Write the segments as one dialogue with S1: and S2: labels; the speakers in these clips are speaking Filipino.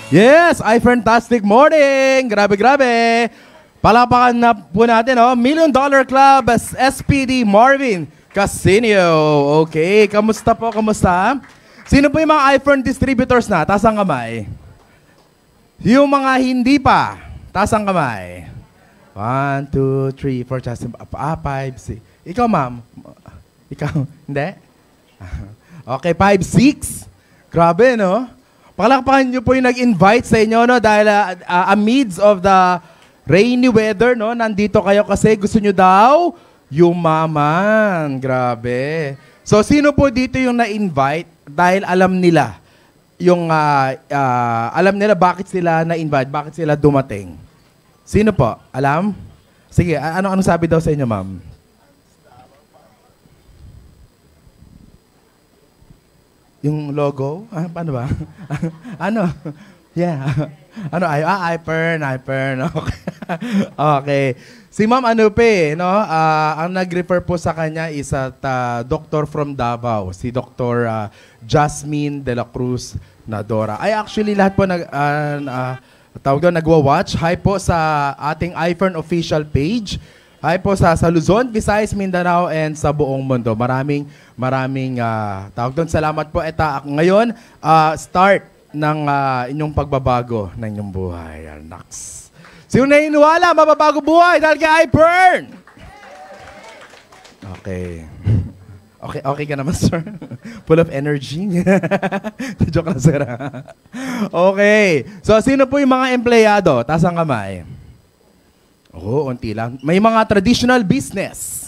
S1: Yes, I fantastic morning. Grabe, grabe. Palapakan na po natin, oh. $1 Million Club SPD Marvin Casinio. Okay, kamusta po, kamusta? Sino po yung mga iPhone distributors na? Taas ang kamay. Yung mga hindi pa, taas ang kamay. 1, 2, 3, 4, 5, 6. Ikaw, ma'am. Ikaw, hindi? Okay, 5, 6. Grabe, no? Palakpakan nyo po yung nag-invite sa inyo, no? Dahil amidst of the rainy weather, no? Nandito kayo kasi gusto nyo daw yumaman. Grabe. So, sino po dito yung na-invite dahil alam nila yung, alam nila bakit sila na-invite, bakit sila dumating? Sino po? Alam? Sige, ano sabi daw sa inyo, ma'am? Yung logo? Paano ba? Ano? Yeah. Ano? iPern. Okay. Okay. Si Ma'am Anupe, no? Ang nag-refer po sa kanya is at doctor from Davao, si Dr. Jasmine de la Cruz Nadora. Ay, actually, lahat po nagwa-watch. Hi po sa ating iPhone official page. Hi po sa Luzon, Visayas, Mindanao, and sa buong mundo. Maraming salamat po. Ngayon, start ng inyong pagbabago ng inyong buhay. Naks. Sino naniniwala, mababago buhay dahil kay iPern? Okay. Okay ka naman, sir? Full of energy? Joke lang, sir. Okay. So, sino po yung mga empleyado? Taas ang kamay. Oo, unti lang. May mga traditional business.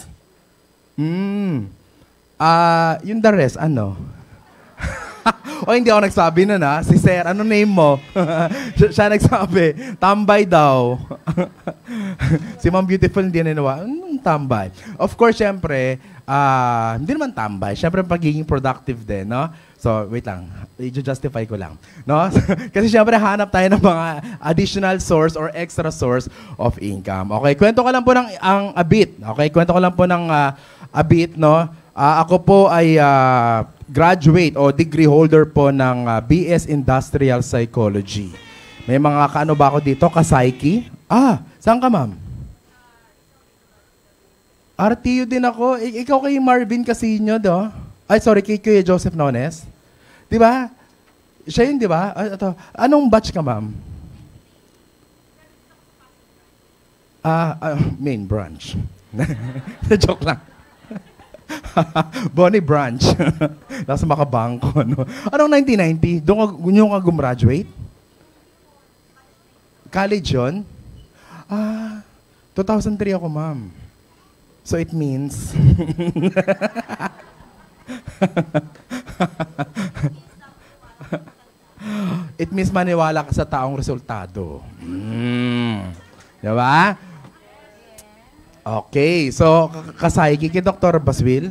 S1: Yung the rest, ano? O, hindi ako nagsabi na. Si Sir, ano name mo? siya nagsabi, tambay daw. Si Ma'am Beautiful hindi nanawa, tambay? Of course, syempre, hindi naman tambay. Syempre, pagiging productive din, no? So, wait lang. I-justify ko lang. No? Kasi syempre, hanap tayo ng mga additional source or extra source of income. Okay, kwento ko lang po ng a bit. Okay, kwento ko lang po ng a bit, no? Ako po ay graduate o degree holder po ng BS Industrial Psychology. May mga kaano ba ako dito? Ka-psyche? Saan ka, ma'am? RTU din ako. Ikaw kay Marvin Casinio, do? Ay, sorry, kay Kuya Joseph Nones. Di ba? Siya yun, di ba? Anong batch ka, ma'am? Main branch. Joke lang. Bonnie Branch. Nasa Makabangko, no? Anong 1990? Doon ka gumraduate? College yun? 2003 ako, ma'am. So it means... It means maniwala ka sa taong resultado. Diba? Okay. So, kasayki kay Dr. Baswil?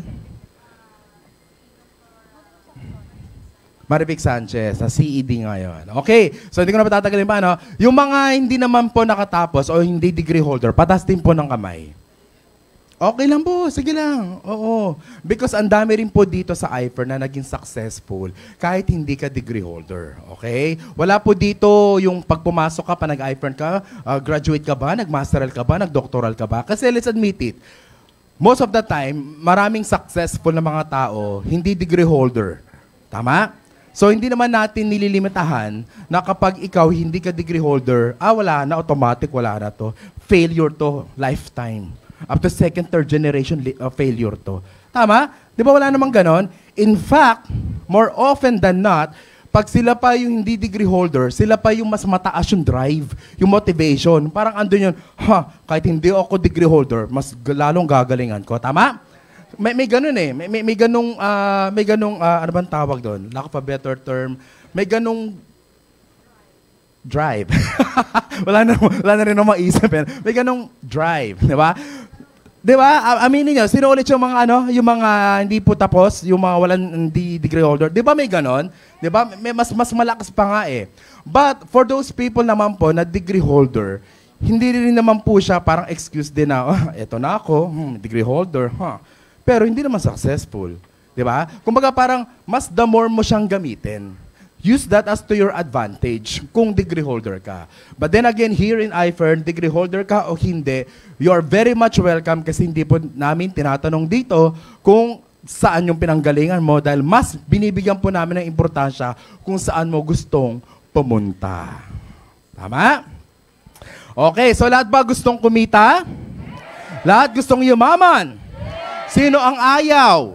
S1: Marivic Sanchez, sa CED ngayon. Okay. So, hindi ko na patatagalin pa, no? Yung mga hindi naman po nakatapos o hindi degree holder, patas din po ng kamay. Okay lang po, sige lang. Oo. Because ang dami rin po dito sa iPhone na naging successful kahit hindi ka degree holder. Okay? Wala po dito yung pag pumasok ka pa, nag-iPhone ka, graduate ka ba, nag-masteral ka ba, nag-doctoral ka ba? Kasi let's admit it, most of the time, maraming successful na mga tao, hindi degree holder. Tama? So, hindi naman natin nililimitahan na kapag ikaw hindi ka degree holder, wala na, automatic, wala na to. Failure to, lifetime. Up to second, third generation failure to. Tama? Di ba wala namang ganon? In fact, more often than not, pag sila pa yung hindi degree holder, sila pa yung mas mataas yung drive, yung motivation. Parang andun yun, kahit hindi ako degree holder, mas lalong gagalingan ko. Tama? May ganun eh. May ganung, ano bang tawag doon? Lack of a better term. May ganung drive. wala na rin akong maisip. May ganung drive. Di ba? Di ba? Aminin nyo, sino ulit yung mga yung mga hindi po tapos, yung mga walang hindi degree holder. Di ba may ganon? Di ba? May mas malakas pa nga eh. But for those people naman po na degree holder, hindi rin naman po siya parang excuse din na, eto na ako, degree holder, Pero hindi naman successful. Di ba? Kumbaga parang mas the more mo siyang gamitin. use that as to your advantage kung degree holder ka. But then again, here in iFern, degree holder ka o hindi, you are very much welcome kasi hindi po namin tinatanong dito kung saan yung pinanggalingan mo dahil mas binibigyan po namin ng importansya kung saan mo gustong pumunta. Tama? Okay, so lahat ba gustong kumita? Lahat gustong yumaman? Sino ang ayaw?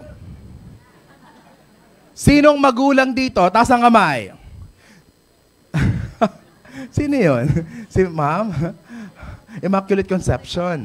S1: Sinong magulang dito? Taas ang kamay. Sino yun? Si ma'am? Immaculate Conception.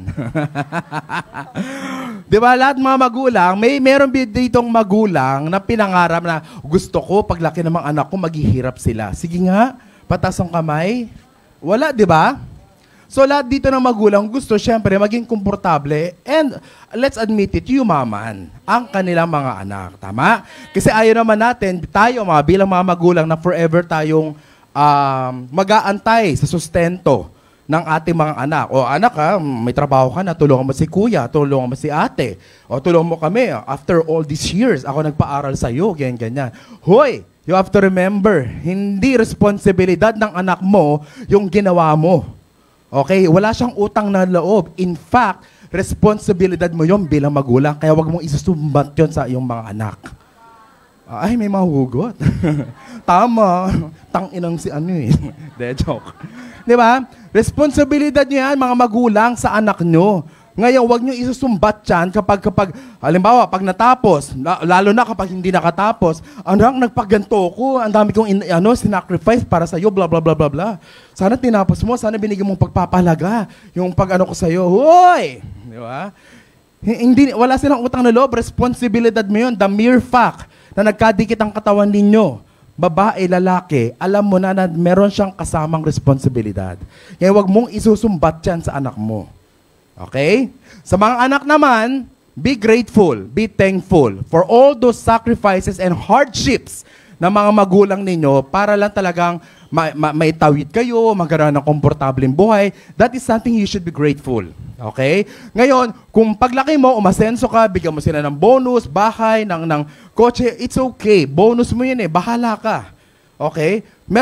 S1: Di ba, lahat mga magulang, meron ditong magulang na pinangarap na gusto ko, paglaki ng mga anak ko, maghihirap sila. Sige nga, pataas ang kamay. Wala, di ba? So lahat dito ng magulang gusto syempre maging komportable and let's admit it, yumaman ang kanilang mga anak. Tama? Kasi ayaw naman natin, tayo bilang mga magulang na forever tayong mag-aantay sa sustento ng ating mga anak. O anak may trabaho ka na, tulungan mo si kuya, tulungan mo si ate, o tulungan mo kami. After all these years, ako nagpaaral sa'yo, ganyan. Hoy! You have to remember, hindi responsibilidad ng anak mo yung ginawa mo. Okay? Wala siyang utang na loob. In fact, responsibilidad mo yon bilang magulang. Kaya wag mong isusumbat yon sa iyong mga anak. Ay, may mahugot. Tama. Tanginang si ano eh. De, joke. Di ba? Responsibilidad niyo yan, mga magulang, sa anak nyo. Ngayon, wag nyo isusumbat yan kapag, halimbawa, pag natapos, lalo na kapag hindi nakatapos, anak, nagpaganto ko, ang dami kong sinacrifice para sa'yo, bla bla bla bla bla. Sana tinapos mo, sana binigyan mong pagpapalaga, yung pag-ano ko sa'yo, hoy! Di ba? Wala silang utang na loob, responsibilidad mo yun, the mere fact na nagkadikit ang katawan ninyo, babae, lalaki, alam mo na meron siyang kasamang responsibilidad. Kaya wag mong isusumbat yan sa anak mo. Okay? Sa mga anak naman, be grateful, be thankful for all those sacrifices and hardships ng mga magulang ninyo para lang talagang maitawid kayo, magkaroon ng komportableng buhay. That is something you should be grateful. Okay? Ngayon, kung paglaki mo, umasenso ka, bigyan mo sila ng bonus, bahay, ng kotse, it's okay. Bonus mo yun bahala ka. Okay?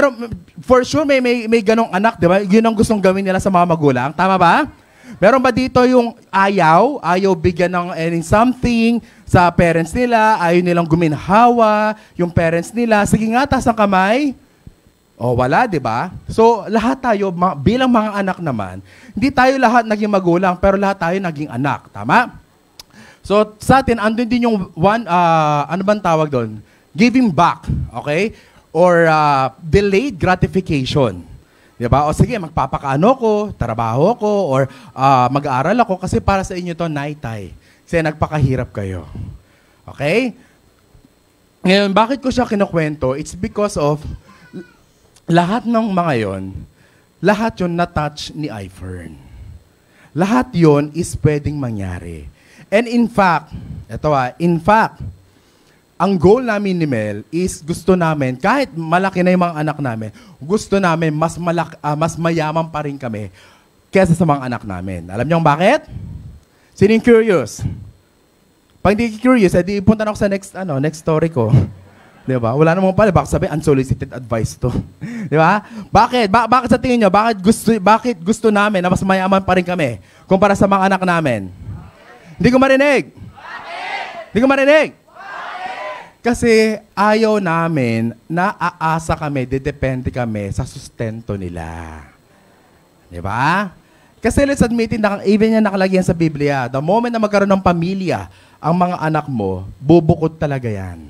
S1: For sure, may ganong anak, di ba? Yun ang gustong gawin nila sa mga magulang. Tama ba? Meron ba dito yung ayaw bigyan ng something sa parents nila, ayaw nilang guminhawa yung parents nila? Sige nga, taas ang kamay. O wala, di ba? So, lahat tayo, bilang mga anak naman, hindi tayo lahat naging magulang, pero lahat tayo naging anak. Tama? So, sa atin, andun din yung ano bang tawag doon? Giving back, okay? Or delayed gratification. Diba? O sige, magpapakaano ko, trabaho ko, or mag-aaral ako kasi para sa inyo to naitay. Kasi nagpakahirap kayo. Okay? Ngayon, bakit ko siya kinukwento? It's because of lahat ng mga yon, lahat yon na-touch ni iFern. Lahat yon is pwedeng mangyari. And in fact, ang goal namin ni Mel is gusto namin, kahit malaki na yung mga anak namin, gusto namin mas mayaman pa rin kami kesa sa mga anak namin. Alam niyo bakit? Sino yung curious? Pag hindi curious, edi punta na ako sa next story ko. Di ba? Wala namang pala, baka sabi, unsolicited advice to. Di ba? Bakit? Bakit sa tingin nyo? Bakit gusto namin na mas mayaman pa rin kami kumpara sa mga anak namin? Hindi ko marinig. Hindi ko marinig. Kasi ayaw namin na aasa kami, depende kami sa sustento nila. Di ba? Kasi let's admit it, even yan nakalagyan sa Biblia, the moment na magkaroon ng pamilya, ang mga anak mo, bubukod talaga yan.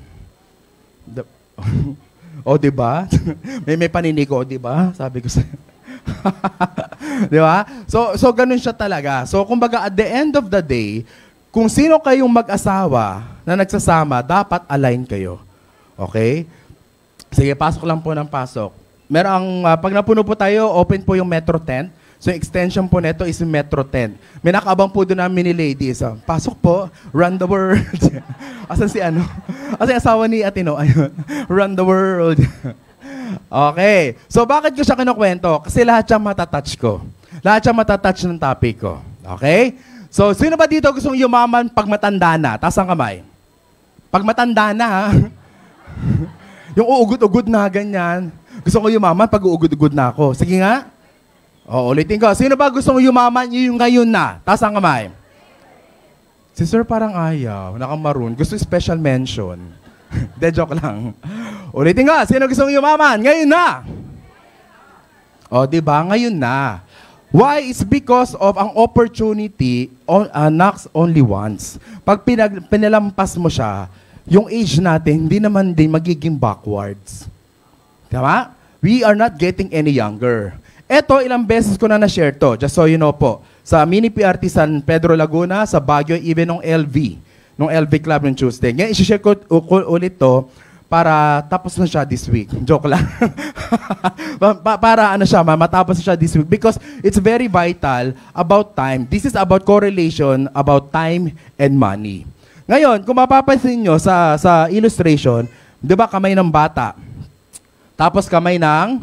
S1: O, di ba? may paninigo, di ba? Sabi ko sa'yo. Di ba? So ganun siya talaga. So, kumbaga, at the end of the day, kung sino kayong mag-asawa na nagsasama, dapat align kayo. Okay? Sige, pasok lang po ng pasok. Pag napuno po tayo, open po yung Metro tent. So, yung extension po nito is yung Metro tent. May nakaabang po doon na mini ladies. Pasok po, run the world. Asan si ano? Asan yung asawa ni Atino? Ayun. Run the world. Okay. So, bakit ko siya kinukwento? Kasi lahat siya matatouch ko. Lahat siya matatouch ng topic ko. Okay? So, sino ba dito gustong yumaman pag matanda na? Taas ang kamay. Pag matanda na, ha? Yung uugod-ugod na ganyan. Gusto ko yumaman pag uugod-ugod na ako. Sige nga. O, ulitin ko. Sino ba gusto mo yumaman? Yung ngayon na. Taas ang kamay. Si Sir parang ayaw. Nakamaroon. Gusto special mention. De, joke lang. Ulitin ko. Sino gusto mo yumaman? Ngayon na. O, diba? Ngayon na. Why? It's because of ang opportunity knocks only once. Pag pinalampas mo siya, yung age natin, hindi naman din magiging backwards. Tama? We are not getting any younger. Eto, ilang beses ko na na-share to, just so you know po. Sa Mini PRT San Pedro Laguna, sa Baguio, even nung LV Club ng Tuesday. Ngayon, isi-share ko ulit to para tapos na siya this week. Joke lang. para ano siya, matapos na siya this week. Because it's very vital about time. This is about correlation about time and money. Ngayon, kung mapapansin nyo sa illustration, di ba kamay ng bata? Tapos kamay ng...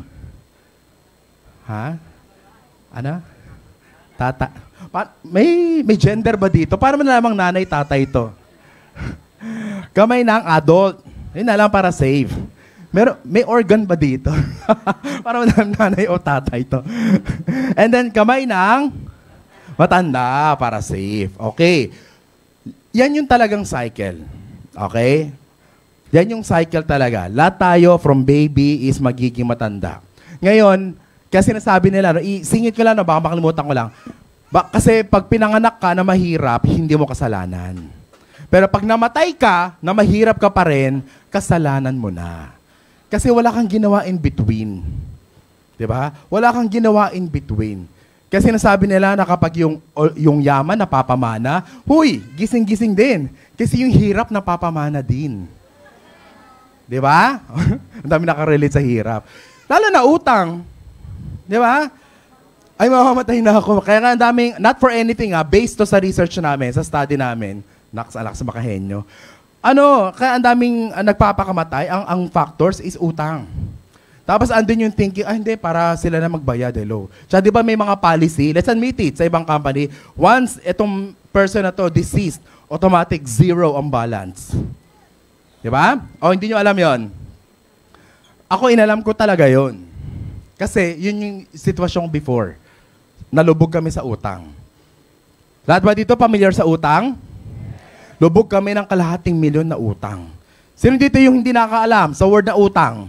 S1: Ano? Tata. May gender ba dito? Para mo na lamang nanay, tatay ito. Kamay ng adult. Yun na lang para safe. May organ ba dito? Para mo na nanay o tatay ito. And then kamay ng matanda para safe. Okay. Yan yung talagang cycle. Okay? Yan yung cycle talaga. Lahat tayo from baby is magiging matanda. Ngayon, kasi sinasabi nila, singit ko lang, baka makalimutan ko lang. Kasi pag pinanganak ka na mahirap, hindi mo kasalanan. Pero pag namatay ka, na mahirap ka pa rin, kasalanan mo na. Kasi wala kang ginawa in between. Diba? Wala kang ginawa in between. Kasi nasabi nila na kapag yung yaman napapamana, huy, gising-gising din. Kasi yung hirap napapamana din. Diba? Ang dami nakarelate sa hirap. Lalo na utang. Diba? Ay, mamamatay na ako. Kaya nga ang daming, not for anything based to sa research namin, sa study namin, alak sa makahenyo. Kaya ang daming nagpapakamatay, ang factors is utang. Tapos andun yung thinking, hindi, para sila na magbayad, hello. Tsaka di ba may mga policy, let's admit it, sa ibang company, once itong person na to deceased, automatic zero ang balance. Di ba? O hindi nyo alam yon. Ako inalam ko talaga yon. Kasi yun yung sitwasyong before. Nalubog kami sa utang. Lahat ba dito familiar sa utang? Lubog kami ng kalahating milyon na utang. Sino dito yung hindi nakakaalam sa word na utang?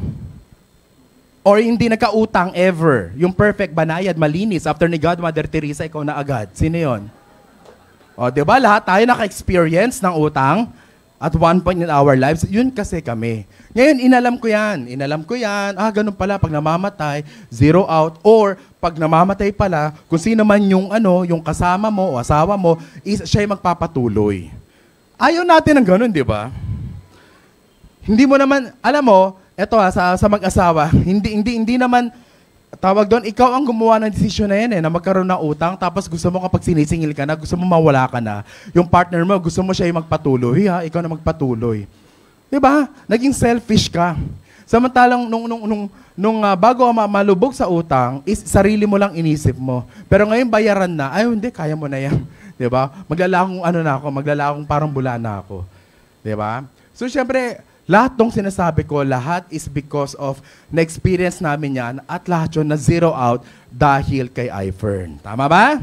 S1: Or hindi nagka-utang ever? Yung perfect, banayad, malinis, after ni God, Mother Teresa, ikaw na agad. Sino yun? O, di ba? Lahat tayo naka-experience ng utang at one point in our lives. Yun kasi kami. Ngayon, inalam ko yan. Ganun pala, pag namamatay, zero out. Or, pag namamatay pala, kung sino man yung, yung kasama mo o asawa mo, siya yung magpapatuloy. Ayaw natin ng ganun, di ba? Hindi mo naman, alam mo, eto sa mag-asawa, hindi naman, tawag doon, ikaw ang gumawa ng desisyon na yan na magkaroon ng utang, tapos gusto mo kapag sinisingil ka na, gusto mo mawala ka na, yung partner mo, gusto mo siya yung magpatuloy, ikaw na magpatuloy. Diba? Naging selfish ka. Samantalang nung bago malubog sa utang, sarili mo lang inisip mo. Pero ngayon bayaran na, hindi, kaya mo na yan. Diba? Maglalakong parang bula na ako. Diba? So, syempre, lahat ng sinasabi ko, lahat is because of na-experience namin yan at lahat yun na zero out dahil kay iFern. Tama ba?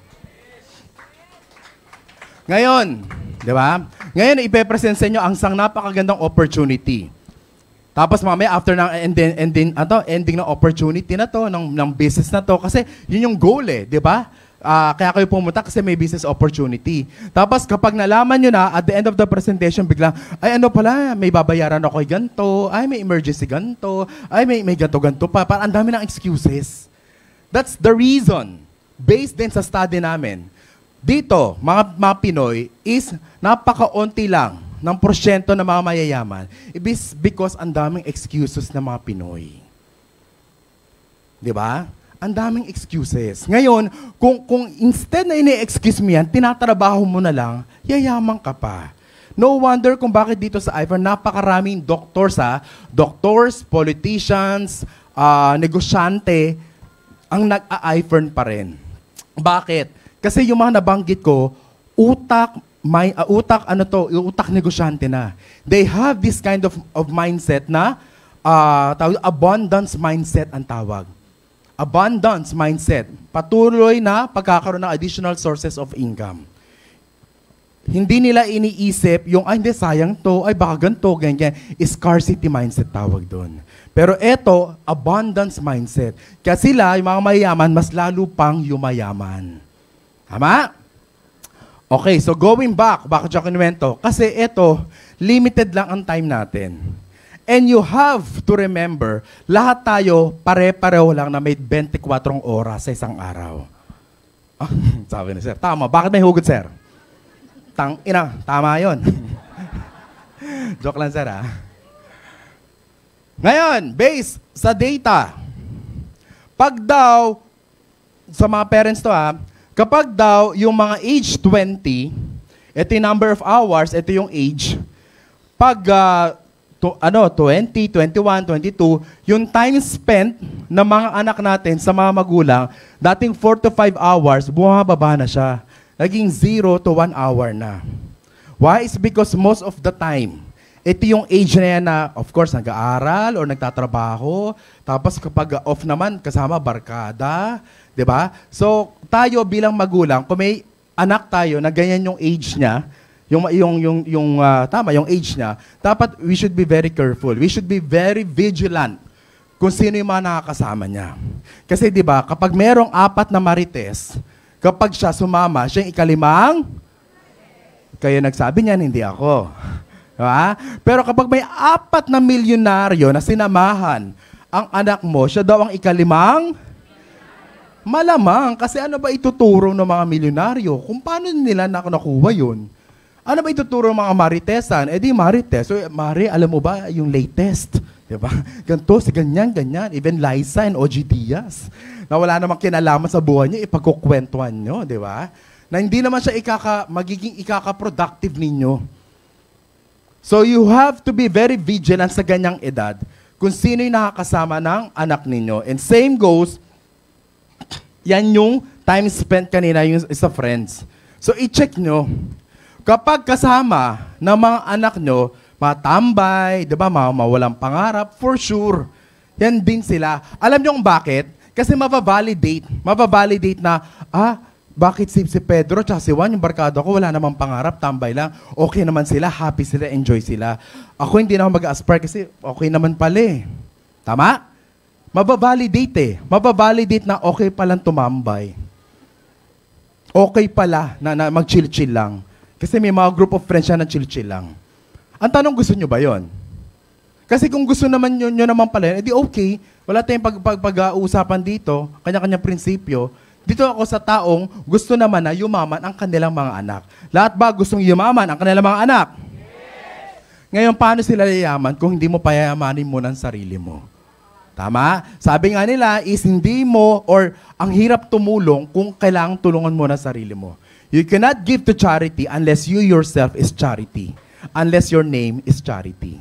S1: Ngayon, di ba? Ngayon, ipepresent sa inyo ang isang napakagandang opportunity. Tapos mamaya, after ng ending ng opportunity na to, ng business na to, kasi yun yung goal di ba? Kaya kayo pumunta kasi may business opportunity. Tapos kapag nalaman nyo na, at the end of the presentation, biglang, may babayaran ako ganito, may emergency ganito, may ganito pa. Parang ang dami ng excuses. That's the reason, based din sa study namin. Dito, mga Pinoy, is napaka-unti lang ng porsyento ng mga mayayaman. It is because ang daming excuses ng mga Pinoy. Di ba? Ang daming excuses. Ngayon, kung instead na ini-excuse mo yan, tinatrabaho mo na lang, yayaman ka pa. No wonder kung bakit dito sa iFern, napakaraming doctors, politicians, negosyante, ang nag-iFern pa rin. Bakit? Kasi yung mga nabanggit ko, utak negosyante na. They have this kind of mindset na abundance mindset ang tawag. Abundance mindset. Patuloy na pagkakaroon ng additional sources of income. Hindi nila iniisip yung, ay hindi, sayang to, ay baka ganito, ganyan. Scarcity mindset tawag doon. Pero eto, abundance mindset. Kaya sila, yung mga mayayaman, mas lalo pang yumayaman. Tama? Okay, so going back, bakit siya kinuwento? Kasi eto, limited lang ang time natin. And you have to remember, lahat tayo pare-pareho lang na may 24 oras sa isang araw. Sabi ni sir, tama. Bakit may hugot, sir? Tama yun. Joke lang, sir, ha? Ngayon, based sa data, pag daw, sa mga parents to, ha, kapag daw yung mga age 20, ito yung number of hours, ito yung age, pag 20, 21, 22, yung time spent ng mga anak natin sa mga magulang, dating 4 to 5 hours, bumababa na siya. Naging 0 to 1 hour na. Why? It's because most of the time, ito yung age na yan na, of course, nag-aaral or nagtatrabaho. Tapos kapag off naman, kasama barkada. 'Di ba? So, tayo bilang magulang, kung may anak tayo na ganyan yung age niya, yung age niya, dapat we should be very careful. We should be very vigilant kung sino yung mga nakakasama niya. Kasi 'di ba, kapag merong 4 na marites, kapag siya sumama, siya yung ikalimang, kaya nagsabi niyan, hindi ako. Diba? Pero kapag may 4 na milyonaryo na sinamahan ang anak mo, siya daw ang ikalimang, malamang. Kasi ano ba ituturo ng mga milyonaryo? Kung paano nila nakuha yun? Ano ba ituturo ng mga maritesan? Eh di marites. So, Mari, alam mo ba yung latest? Diba? Ganto, si ganyan. Even Liza and OG Diaz. Na wala namang kinalaman sa buhay niya, ipagkukwentuhan nyo, di ba? Na hindi naman siya magiging ikaka-productive ninyo. So you have to be very vigilant sa ganyang edad kung sino yung nakakasama ng anak ninyo. And same goes, yan yung time spent kanina yung sa friends. So i-check nyo. Kapag kasama ng mga anak nyo, matambay, di ba, mawalang pangarap, for sure, yan din sila. Alam nyo kung bakit? Kasi mababalidate na, bakit si Pedro at si Juan, yung barkada ko, wala namang pangarap, tambay lang. Okay naman sila, happy sila, enjoy sila. Ako hindi na ako mag-aspire kasi okay naman pala eh. Tama? Mababalidate na okay palang tumambay. Okay pala na mag-chill-chill lang. Kasi may mga group of friends siya na chill-chill lang. Ang tanong, gusto nyo ba yon? Kasi kung gusto naman nyo naman pala, edi okay. Wala tayong pag-uusapan dito, kanya-kanya prinsipyo. Dito ako sa taong gusto naman na yumaman ang kanilang mga anak. Lahat ba gustong yumaman ang kanilang mga anak? Yes! Ngayon, paano sila yayaman kung hindi mo payamanin mo ng sarili mo? Tama? Sabi nga nila is hindi mo or ang hirap tumulong kung kailangang tulungan mo ng sarili mo. You cannot give to charity unless you yourself is charity. Unless your name is charity.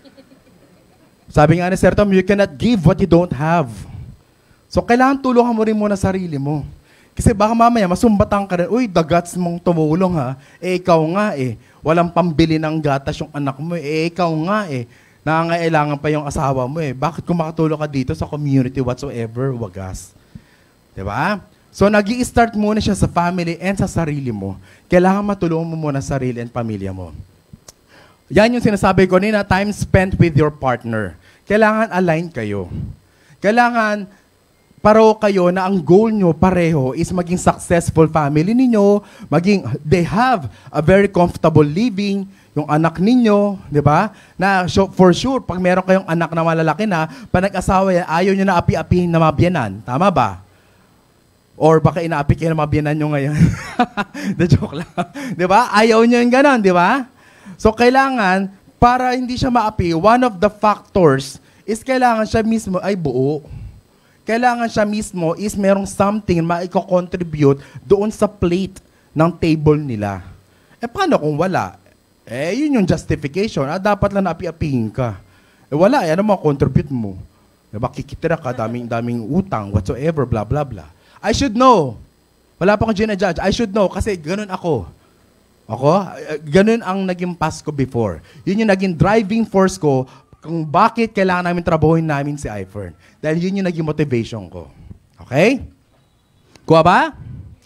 S1: Sabi nga ni Sir Tom, you cannot give what you don't have. So, kailangan tulungan mo rin muna sarili mo. Kasi baka mamaya, masumbatan ka rin, uy, the guts mong tumulong ha. Eh, ikaw nga eh. Walang pambili ng gatas yung anak mo eh. Ikaw nga eh. Nangangailangan pa yung asawa mo eh. Bakit kung makatulong ka dito sa community whatsoever, wagas. Diba? So, nag-i-start muna siya sa family and sa sarili mo. Kailangan matulungan mo muna sarili and pamilya mo. Yan yung sinasabi ko nina, time spent with your partner. Kailangan align kayo. Kailangan pareho kayo na ang goal nyo pareho is maging successful family ninyo, they have a very comfortable living, yung anak ninyo, di ba? Na for sure, pag meron kayong anak na malalaki na, pag nag-asawa yan, ayaw nyo na api-apihin na mabyanan. Tama ba? Or baka inaapi kayo na mabyanan nyo ngayon. The joke lang. Di ba? Ayaw nyo yung ganon, di ba? So, kailangan, para hindi siya maapi, one of the factors is kailangan siya mismo ay buo. Kailangan siya mismo is merong something maiko-contribute doon sa plate ng table nila. Eh, paano kung wala? Eh, yun yung justification. Dapat lang naapi-apihin ka. Eh, wala. Eh, ano contribute mo? Diba, kikitira ka, daming utang, whatsoever, blah, blah, blah. I should know. Wala pa akong ginajudge. I should know kasi ganun ako. Ganun ang naging past ko before. Yun yung naging driving force ko kung bakit kailangan namin trabahuin namin si iFern. Dahil yun yung naging motivation ko. Okay? Kuha ba?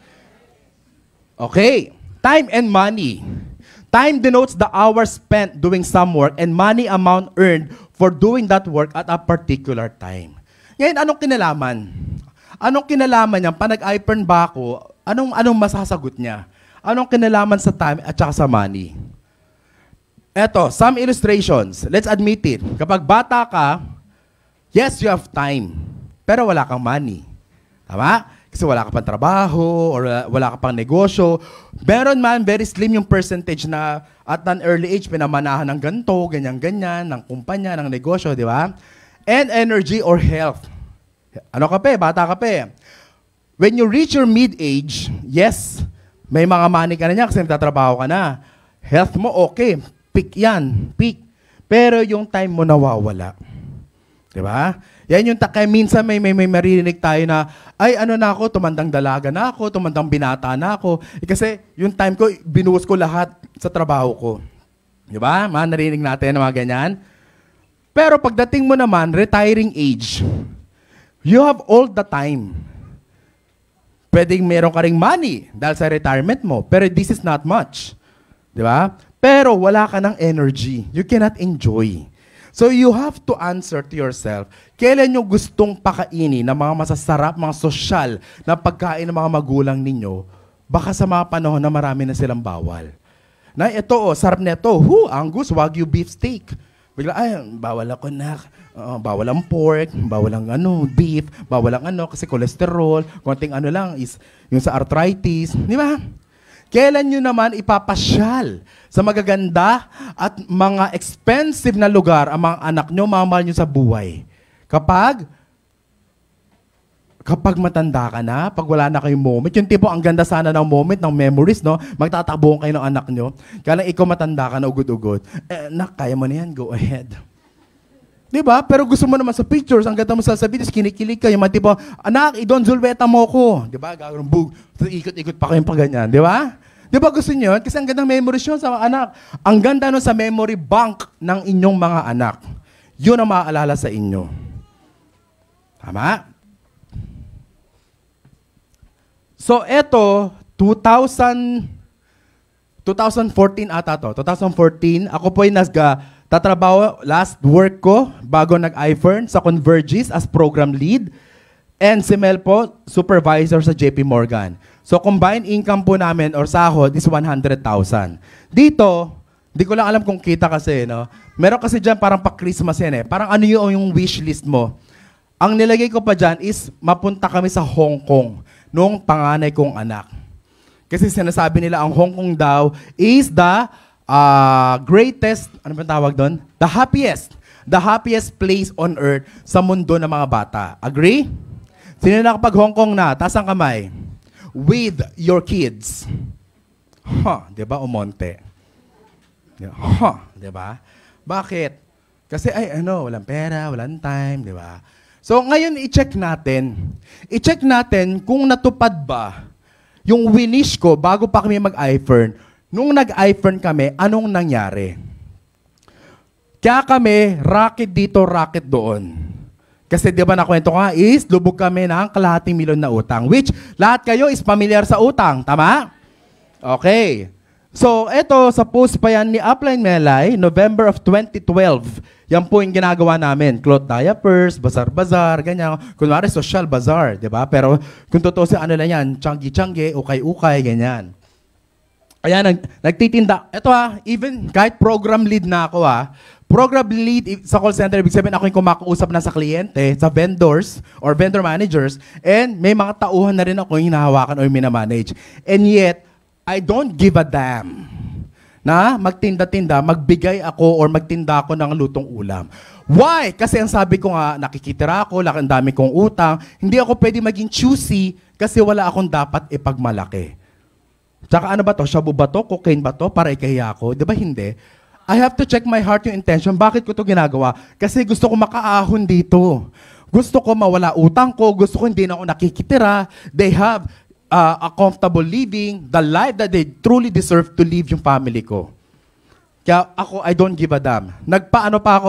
S1: Okay. Time and money. Time denotes the hours spent doing some work and money amount earned for doing that work at a particular time. Ngayon, anong kinalaman? Anong kinalaman niya? Pag nag-iPern ba ako, anong masasagot niya? Anong kinalaman sa time at saka sa money? Eto, some illustrations. Let's admit it. Kapag bata ka, yes, you have time. Pero wala kang money. Tama? Kasi wala ka pang trabaho or wala ka pang negosyo. Meron man, very slim yung percentage na at an early age, pinamanahan ng ganito, ganyan-ganyan, ng kumpanya, ng negosyo, di ba? And energy or health. Ano ka pa? Bata ka pa. When you reach your mid-age, yes, may mga money ka na niya kasi nagtatrabaho ka na. Health mo, okay. Peak yan. Peak. Pero yung time mo nawawala. Diba? Yan yung kaya minsan may maririnig tayo na, ay ano na ako, tumandang dalaga na ako, tumandang binata na ako. Kasi yung time ko, binuhos ko lahat sa trabaho ko. Diba? Narinig natin na mga ganyan. Pero pagdating mo naman, retiring age, you have all the time. Pwedeng meron ka ring money dahil sa retirement mo. Pero this is not much. Diba? Pero wala ka ng energy. You cannot enjoy. So you have to answer to yourself, kailan nyo gustong pakainin ng mga masasarap, mga sosyal na pagkain ng mga magulang ninyo, baka sa mga panahon na marami na silang bawal. Na ito, sarap na ito. Angus, Wagyu beef steak. Bigla, ay, bawal ako na. Bawal ang pork, bawal ang beef, bawal ang kasi cholesterol, konting lang is yung sa arthritis. Di ba? Kailan nyo naman ipapasyal sa magaganda at mga expensive na lugar ang mga anak nyo, mga mahal nyo sa buhay? Kapag matanda ka na, pag wala na kayong moment, yung tipo, ang ganda sana ng moment, ng memories, no? Magtatakbuhan kayo ng anak nyo. Kaya lang ikaw matanda ka na ugod-ugod. Kaya mo na yan, go ahead. Diba? Pero gusto mo naman sa pictures, ang ganda mo sa videos, kinikilig kayo, yung tipo, anak, idon zulweta mo ko. Diba? Gagawin bug. Ikot-ikot pa kayong pag ganyan. Diba? Diba gusto nyo? Kasi ang gandang memories nyo sa mga anak. Ang ganda nun sa memory bank ng inyong mga anak. Yun ang maaalala sa inyo. Tama? So, eto, 2014 ata to. 2014, ako po yung tatrabaho, last work ko, bago nag-iFern sa Convergys as program lead. And si Mel po, supervisor sa JP Morgan. So, combined income po namin or sahod is 100,000. Dito, di ko lang alam kung kita kasi, no? Meron kasi dyan parang pa-Christmas yan eh. Parang ano yung wish list mo. Ang nilagay ko pa dyan is mapunta kami sa Hong Kong nung panganay kong anak. Kasi sinasabi nila ang Hong Kong daw is the greatest, ano ba tawag doon? The happiest place on earth sa mundo ng mga bata. Agree? Sino na kapag Hong Kong na? Taas ang kamay. With your kids. Diba? Umonte. Diba? Bakit? Kasi walang pera, walang time, diba? So ngayon, i-check natin. I-check natin kung natupad ba yung winish ko bago pa kami mag-iFern. Nung nag-iFern kami, anong nangyari? Kaya kami, racket dito, racket doon. Kasi di ba nakwento ko nga is, lubog kami ng kalahating milyon na utang. Which, lahat kayo is familiar sa utang. Tama? Okay. So, eto, sa post pa yan ni Upline Melay, November of 2012. Yan po yung ginagawa namin. Cloth diapers, bazar-bazar, ganyan. Kunwari, social bazaar, di ba? Pero kung totoo siya, lang yan, tiyanggi-tiyanggi, ukay-ukay, ganyan. Ayan, nagtitinda. Ito even kahit program lead na ako program lead sa call center, ibig sabihin ako yung kumakausap na sa kliyente, sa vendors or vendor managers, and may mga tauhan na rin ako yung hinahawakan or minamanage. And yet, I don't give a damn na magtinda-tinda, magbigay ako or magtinda ako ng lutong ulam. Why? Kasi ang sabi ko nga, nakikitira ako, ang dami kong utang, hindi ako pwede maging choosy kasi wala akong dapat ipagmalaki. Tsaka ano ba to? Shabu ba to? Cocaine ba to? Para ikahiya ako? Di ba hindi? I have to check my heart yung intention. Bakit ko to ginagawa? Kasi gusto ko makaahon dito. Gusto ko mawala utang ko. Gusto ko hindi na ako nakikitira. They have a comfortable living, the life that they truly deserve to live yung family ko. Kaya ako, I don't give a damn. Nagpaano pa ako?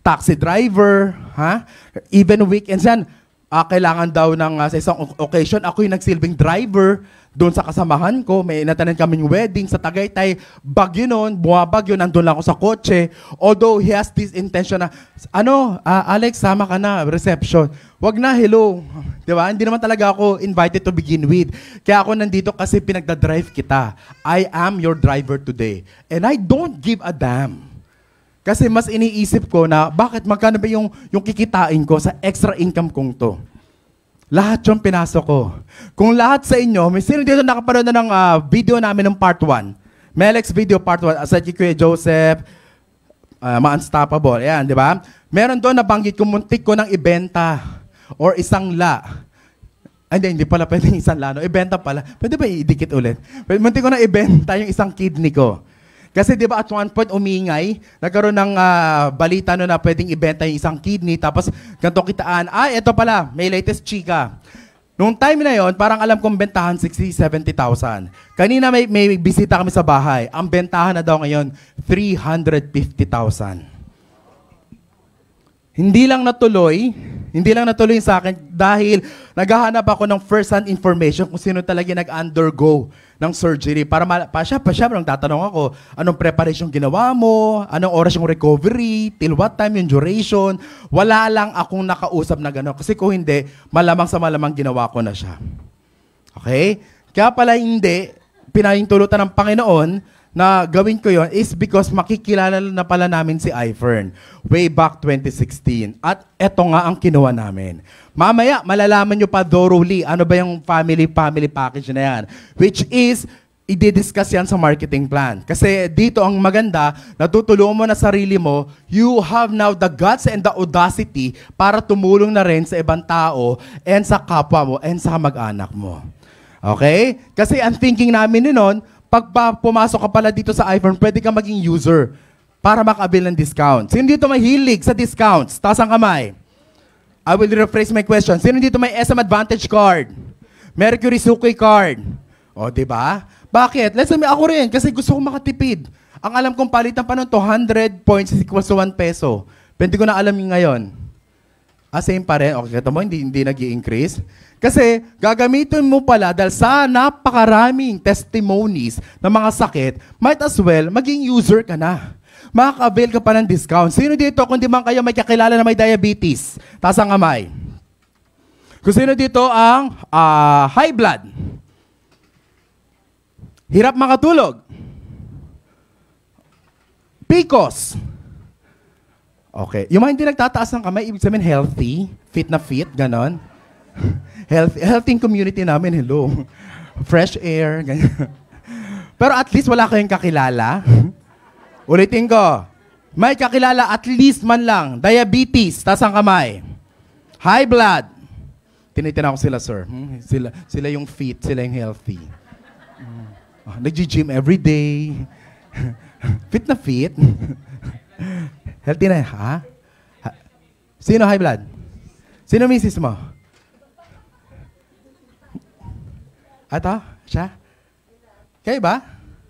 S1: taxi driver, ha? Even weekends yan, kailangan daw ng sa isang occasion, ako yung nagsilbing driver doon sa kasamahan ko. May natanan kaming wedding sa Tagaytay. Bagyo noon, bumabagyo, nandun lang ako sa kotse. Although he has this intention na, Alex, sama ka na, reception. Wag na, hello. Diba? Hindi naman talaga ako invited to begin with. Kaya ako nandito kasi pinagdadrive kita. I am your driver today. And I don't give a damn. Kasi mas iniisip ko na, bakit magkano ba yung kikitain ko sa extra income kong to? Lahat yung pinasok ko. Kung lahat sa inyo, may sino dito nakapanood na ng video namin ng part 1? Melex video part 1, sa Kuya Joseph, Ma-Unstoppable, ayan, di ba? Meron doon nabanggit kung muntik ko ng ibenta or isang la. Ay, hindi pala pwedeng isang la, no? Ibenta pala. Pwede ba idikit ulit? Muntik ko na ibenta yung isang kidney ko. Kasi di ba at one point umingay, nagkaroon ng balita no na pwedeng ibenta yung isang kidney, tapos ganito kitaan, eto pala, may latest chika. Nung time na yon, parang alam kong bentahan 60,000-70,000. Kanina may bisita kami sa bahay, ang bentahan na daw ngayon, 350,000. Hindi lang natuloy sa akin dahil naghahanap ako ng first-hand information kung sino talaga nag-undergo ng surgery. Para siya nang tatanong ako, anong preparation ginawa mo, anong oras yung recovery, till what time yung duration. Wala lang akong nakausap na gano'n. Kasi kung hindi, malamang sa malamang ginawa ko na siya. Okay? Kaya pala hindi, pinahintulutan ng Panginoon na gawin ko yon is because makikilala na pala namin si iFern way back 2016. At eto nga ang kinuha namin. Mamaya, malalaman nyo pa thoroughly ano ba yung family package na yan. Which is, i-discuss yan sa marketing plan. Kasi dito ang maganda, natutulungan mo na sarili mo, you have now the guts and the audacity para tumulong na rin sa ibang tao and sa kapwa mo and sa mag-anak mo. Okay? Kasi ang thinking namin noon, pag pumasok ka pala dito sa iPhone, pwede ka maging user para makabil ng discount. Sino dito may hilig sa discounts? Taas ang kamay. I will rephrase my question. Sino dito may SM Advantage card? Mercury Suki card? O, di ba? Bakit? Let's say ako rin kasi gusto kong makatipid. Ang alam kong palitan pa nun, 200 points is equals to 1 peso. Pwede ko na alam yung ngayon. Same pa rin. Okay, ito mo, hindi nag-i-increase. Kasi gagamitin mo pala dahil sa napakaraming testimonies ng mga sakit, might as well maging user ka na. Makaka-avail ka pa ng discount. Sino dito kung di man kayo may kakilala na may diabetes? Taas ang kamay. Kung sino dito ang high blood? Hirap makatulog? PCOS? Okay. Yung mga hindi nagtataas ng kamay, ibig sabihin healthy, fit na fit, ganon. Healthy community namin, hello. Fresh air, ganyan. Pero at least wala kayong kakilala. Ulitin ko. May kakilala at least man lang. Diabetes, taas ang kamay. High blood. Tinitina ko sila, sir. Sila yung fit, sila yung healthy. Nag-gym every day. Fit na fit. Healthy na, ha? Sino high blood? Sino misis mo? Ato? Siya? Kayo ba?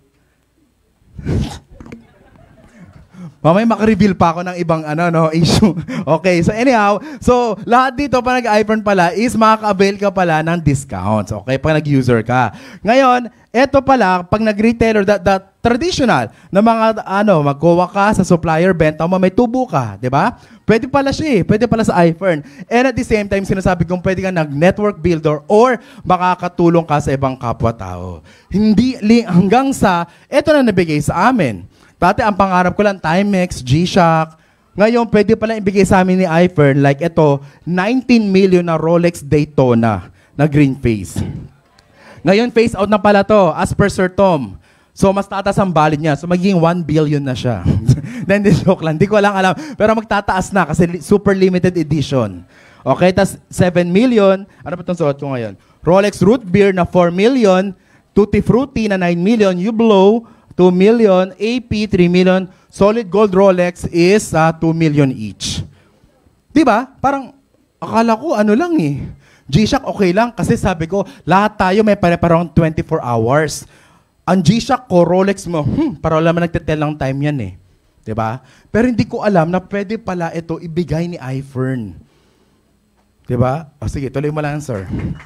S1: Mamaya makareveal pa ako ng ibang issue. Okay, so anyhow, lahat dito pa nag-iPhone pala is makaka-avail ka pala ng discounts. Okay, pag nag-user ka. Ngayon, eto pala, pag nag-retailer, the traditional na mga magkuha ka sa supplier, benta mo, may tubo ka, di ba? Pwede pala siya pwede pala sa iPhone. And at the same time, sinasabi kong pwede ka nag-network builder or makakatulong ka sa ibang kapwa-tao. Hindi hanggang sa, eto na nabigay sa amin. Dati ang pangarap ko lang, Timex, G-Shock. Ngayon, pwede pala ibigay sa amin ni iFern, like ito, 19 million na Rolex Daytona na green face. Ngayon, face out na pala to, as per Sir Tom. So, mas tataas ang value niya. So, magiging 1 billion na siya. Hindi, joke lang. Hindi ko lang alam. Pero magtataas na kasi super limited edition. Okay, tas 7 million. Ano ba itong suot ko ngayon? Rolex Root Beer na 4 million. Tutti Frutti na 9 million. Hublot, 2 million. AP, 3 million. Solid Gold Rolex is 2 million each. Diba? Parang, akala ko lang G-Shock okay lang kasi sabi ko, lahat tayo may pare-parang 24 hours. Ang G-Shock ko, Rolex mo, para wala man nagtitel ng time yan Diba? Pero hindi ko alam na pwede pala ito ibigay ni iFern. Diba? O sige, tuloy mo lang, sir.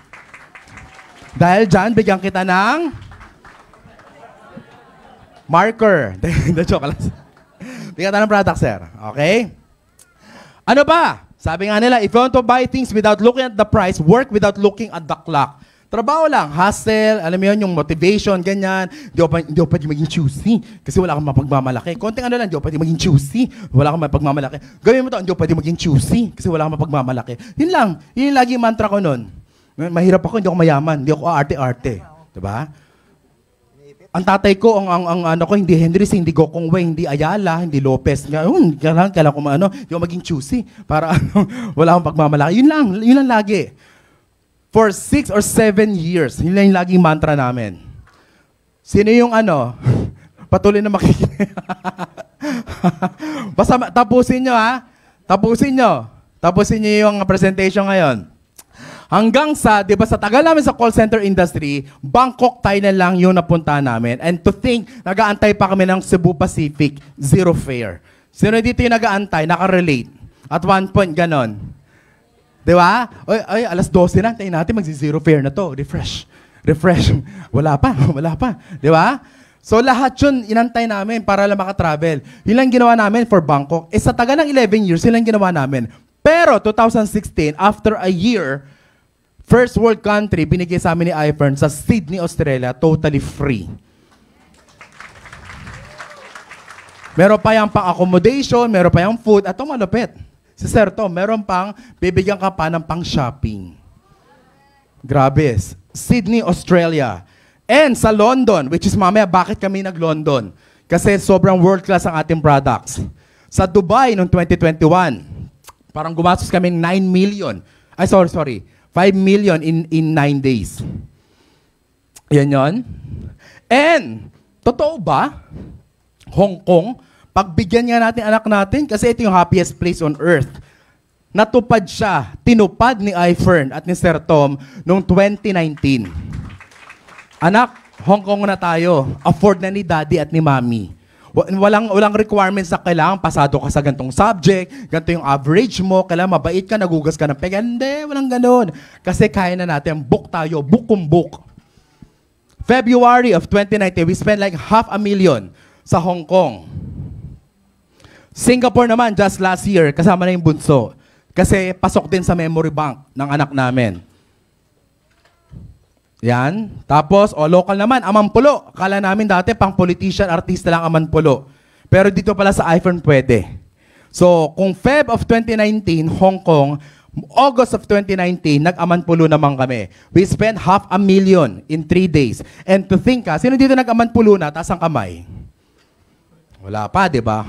S1: Dahil dyan, bigyan kita ng marker. Hindi, joke lang. Bigyan kita ng product, sir. Okay? Ano ba? Sabi nga nila, if you want to buy things without looking at the price, work without looking at the clock. Trabaho lang, hustle, alam mo yun, yung motivation, ganyan. Hindi ko pwede maging choosy kasi wala kang mapagmamalaki. Konting ano lang, hindi ko pwede maging choosy, wala kang mapagmamalaki. Gawin mo to, hindi ko pwede maging choosy kasi wala kang mapagmamalaki. Yun lang, yun yung lagi mantra ko nun. Mahirap ako, hindi ako mayaman, hindi ako arte-arte. Diba? Ang tatay ko, ang ano ko, hindi Henry, hindi Gokong Wei, hindi Ayala, hindi Lopez. Kailangan ko hindi ako maging choosy para wala akong pagmamalaki. Yun lang lagi. For 6 or 7 years, yun lang yung laging mantra namin. Sino yung patuloy na makikinig? Basta tapusin nyo, ha? Tapusin nyo yung presentation ngayon. Hanggang sa, di ba, sa tagal namin sa call center industry, Bangkok, Thailand lang yung napunta namin. And to think, nag-aantay pa kami ng Cebu Pacific, zero fare. Sino dito yung nag-aantay, nakarelate? At one point, ganon. Di ba? Ay, alas 12 na, tayo natin, magsi-zero fare na to. Refresh. Wala pa. Di ba? So lahat yun, inantay namin para lang makatravel. Yun lang ginawa namin for Bangkok. Sa tagal ng 11 years, yun lang ginawa namin. Pero 2016, after a year, first world country, binigay sa amin ni iFern sa Sydney, Australia, totally free. Meron pa yung pang-accommodation, meron pa yung food, at ito malupit. Si Sir Tom, meron pang, bibigyan ka pa ng pang-shopping. Grabe. Sydney, Australia. And sa London, which is mamaya, bakit kami nag-London? Kasi sobrang world-class ang ating products. Sa Dubai, noong 2021, parang gumastos kami 9 million. Ay, sorry. 5 million in 9 days. Yan yon. And, totoo ba? Hong Kong, pagbigyan nga natin anak natin, kasi ito yung happiest place on earth. Natupad siya, tinupad ni iFern at ni Sir Tom noong 2019. Anak, Hong Kong na tayo. Afford na ni Daddy at ni Mommy. Walang requirements na kailangan pasado ka sa gantong subject, ganito yung average mo, kailangan mabait ka, nagugas ka ng pega. Hindi, walang ganun. Kasi kaya na natin, book tayo, book. February of 2019, we spent like $500,000 sa Hong Kong. Singapore naman, just last year, kasama na yung bunso. Kasi pasok din sa memory bank ng anak namin. Yan. Tapos, local naman, Amampulo. Akala namin dati, pang politician, artista lang Amampulo. Pero dito pala sa iPhone pwede. So, kung Feb of 2019, Hong Kong, August of 2019, nag-Amampulo naman kami. We spent $500,000 in 3 days. And to think, sino dito nag-Amampulo na, taas ang kamay? Wala pa, di ba?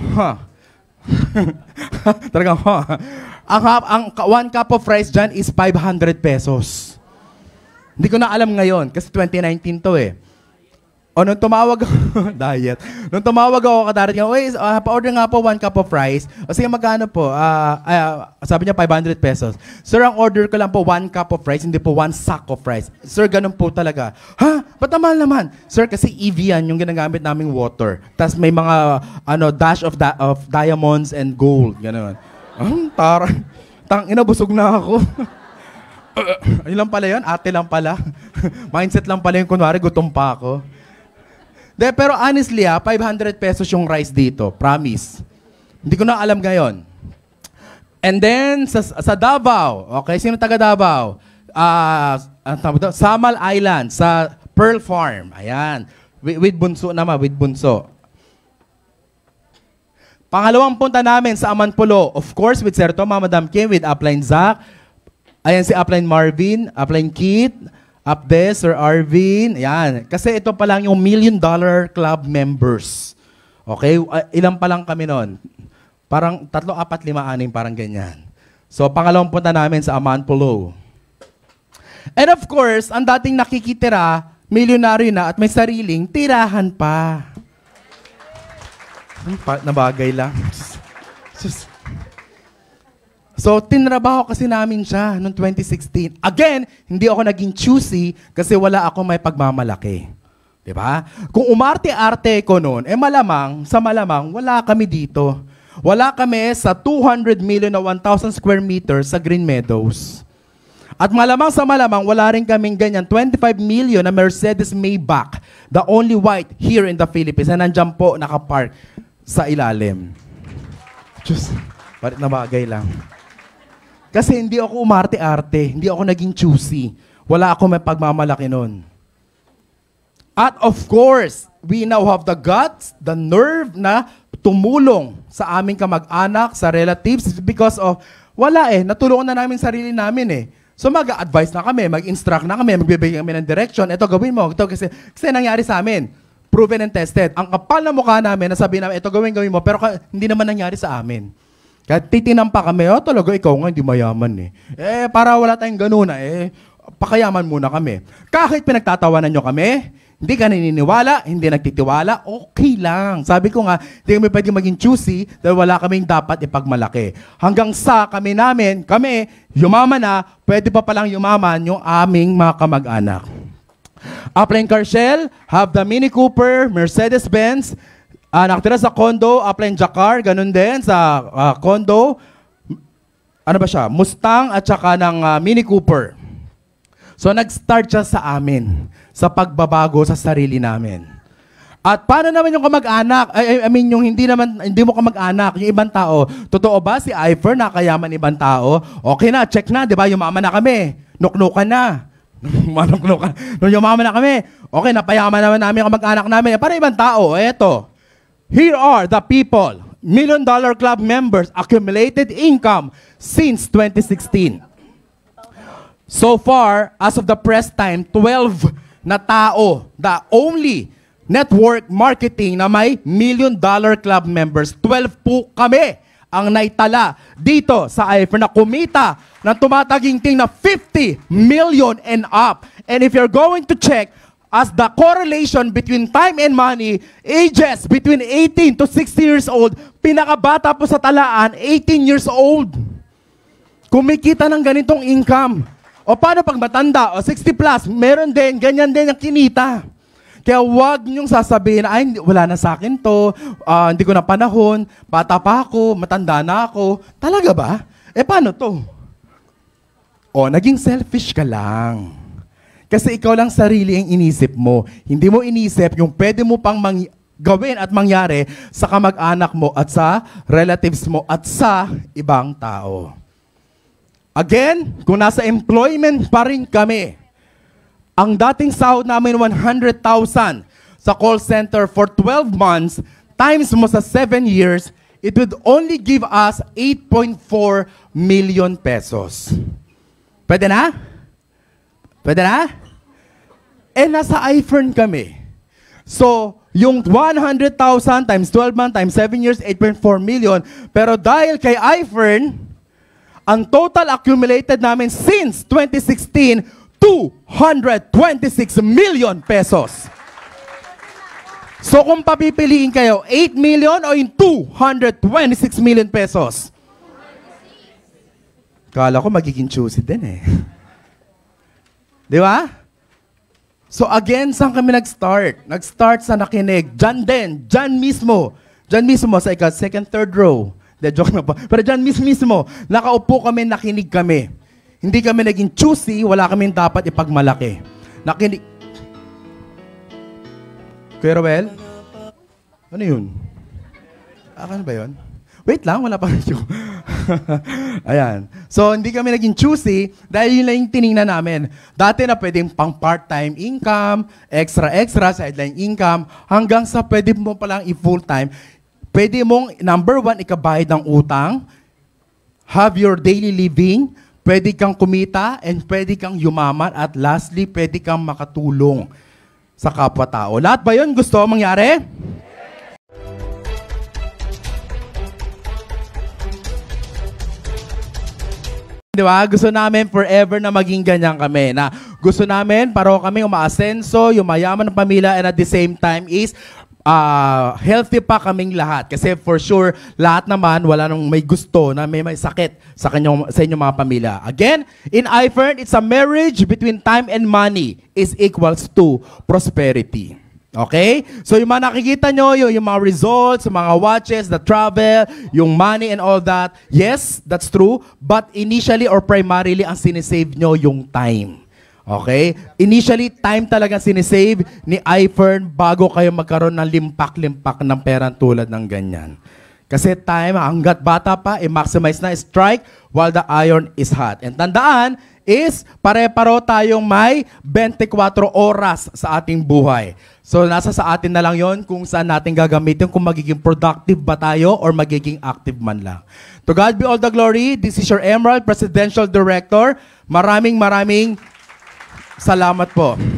S1: Talagang, Ang 1 cup of rice dyan is 500 pesos. Hindi ko na alam ngayon, kasi 2019 to eh. O nung tumawag ako, diet. Nung tumawag ako kadarat niya, pa-order nga po 1 cup of rice. O sige, magkano po? Sabi niya 500 pesos. Sir, ang order ko lang po 1 cup of rice, hindi po 1 sack of rice. Sir, ganun po talaga. Ha? Ba't mahal naman? Sir, kasi Evian yung ginagamit naming water. Tapos may mga dash of diamonds and gold. Ganun. Inabusog na ako. Ayun lang pala yun? Ate lang pala. Mindset lang pala yung kunwari, gutom pa ako. Pero honestly, 500 pesos yung rice dito. Promise. Hindi ko na alam ngayon. And then, sa Davao. Okay, sino taga Davao? Samal Island, sa Pearl Farm. Ayan. With bunso naman, with bunso. Pangalawang punta namin sa Amampulo. Of course, with Sir Tom, Madam Kim, with Upline Zach. Ayan si Upline Marvin, Upline Keith, up there, Sir Arvin. Ayan. Kasi ito pa lang yung $1 million club members. Okay? Ilan pa lang kami nun? Parang 3, 4, 5, 6, parang ganyan. So, pangalawang punta namin sa Amampulo. And of course, ang dating nakikitira, milyonaryo na at may sariling tirahan pa. Na bagay lang. So, tinrabaho kasi namin siya noong 2016. Again, hindi ako naging choosy kasi wala ako may pagmamalaki. Diba? Kung umarte-arte ko noon, malamang, sa malamang, wala kami dito. Wala kami sa 200 million na 1,000 square meters sa Green Meadows. At malamang sa malamang, wala rin kaming ganyan 25 million na Mercedes Maybach, the only white here in the Philippines, na nandyan po nakapark sa ilalim. Diyos, parit na bagay lang. Kasi hindi ako umarte-arte, hindi ako naging choosy. Wala ako may pagmamalaki noon. At of course, we now have the guts, the nerve na tumulong sa aming kamag-anak, sa relatives, because of, natulungan na namin sarili namin eh. So mag-advise na kami, mag-instruct na kami, magbibigay kami ng direction, ito gawin mo, ito kasi nangyari sa amin. Proven and tested. Ang kapal na mukha namin, nasabi namin, ito gawin mo, pero hindi naman nangyari sa amin. Kaya titinan pa kami, talaga ikaw nga, hindi mayaman eh. Para wala tayong ganun pakayaman muna kami. Kahit pinagtatawanan nyo kami, hindi ka naniniwala, hindi nagtitiwala, okay lang. Sabi ko nga, hindi kami pwede maging choosy dahil wala kaming dapat ipagmalaki. Hanggang sa kami, yumaman na, pwede pa palang yumaman yung aming mga kamag-anak. Upline Carshell, have the Mini Cooper, Mercedes-Benz, nakatira sa condo, Upline Jakar, ganun din sa condo. Ano ba siya? Mustang at saka ng Mini Cooper. So nag-start siya sa amin, sa pagbabago sa sarili namin. At paano naman yung kamag-anak? Yung hindi mo kamag-anak, yung ibang tao. Totoo ba si Ifer nakayaman ibang tao? Okay na, check na, di ba? Yumaman na kami. Nuknukan na. Yumaman na kami. Okay, napayaman naman namin ang kamag-anak namin. Para ibang tao, eto. Here are the people, $1 Million Club members, accumulated income since 2016. So far, as of the press time, 12 na tao, the only network marketing na may $1 Million Club members. 12 po kami ang naitala dito sa Ifer na kumita ng tumataginting na 50 million and up. And if you're going to check, as the correlation between time and money, ages between 18 to 60 years old, pinakabata po sa talaan, 18 years old. Kumikita ng ganitong income. O paano pag matanda, o 60 plus, meron din, ganyan din ang kinita. Kaya wag niyong sasabihin, wala na sa akin to, hindi ko na panahon, bata pa ako, matanda na ako. Talaga ba? Paano to? O, naging selfish ka lang. Kasi ikaw lang sarili ang inisip mo. Hindi mo inisip yung pwede mo pang gawin at mangyari sa kamag-anak mo at sa relatives mo at sa ibang tao. Again, kung nasa employment pa rin kami, ang dating sahod namin 100,000 sa call center for 12 months, times mo sa 7 years, it would only give us 8.4 million pesos. Pwede na? Pwede na? Nasa iFern kami. So, yung 100,000 times 12 months times 7 years, 8.4 million. Pero dahil kay iFern, ang total accumulated namin since 2016, 226 million pesos. So kung papipiliin kayo, 8 million o yung 226 million pesos? Kala ko magiging choosy din Di ba? So again, saan kami nag-start? Nag-start sa nakinig. Diyan mismo sa second, third row. Joke na pa. Pero dyan mismo, nakaupo kami, nakinig kami. Hindi kami naging choosy, wala kaming dapat ipagmalaki. Nakinig. Kuya Roel? Ano yun? Ano ba yun? Wait lang, wala pa rin Ayan. So, hindi kami naging choosy dahil yun lang yung tinignan namin. Dati na pwedeng pang part-time income, extra, sideline income, hanggang sa pwede mo palang i-full-time. Pwede mong, number 1, ikabayad ng utang, have your daily living, pwede kang kumita, and pwede kang yumaman, at lastly, pwede kang makatulong sa kapwa-tao. Lahat ba yun gusto mangyari? Di ba? Gusto namin forever na maging ganyan kami. Na gusto namin, paro kami umaasenso, yumayaman ng pamilya, and at the same time is, healthy pa kaming lahat. Kasi for sure, lahat naman, wala nang may gusto na may sakit sa inyong mga pamilya. Again, in iFern, it's a marriage between time and money is equals to prosperity. Okay? So yung mga nakikita nyo, yung mga results, yung mga watches, the travel, yung money and all that, yes, that's true. But initially or primarily, ang sinisave nyo yung time. Okay? Initially, time talaga sinisave ni iFern bago kayo magkaroon ng limpak-limpak ng pera tulad ng ganyan. Kasi time, hanggat bata pa, i-maximize na strike while the iron is hot. And tandaan is, pare-paro tayong may 24 oras sa ating buhay. So, nasa sa atin na lang yon kung saan natin gagamitin, kung magiging productive ba tayo or magiging active man lang. To God be all the glory. This is your Emerald Presidential Director. Maraming salamat po.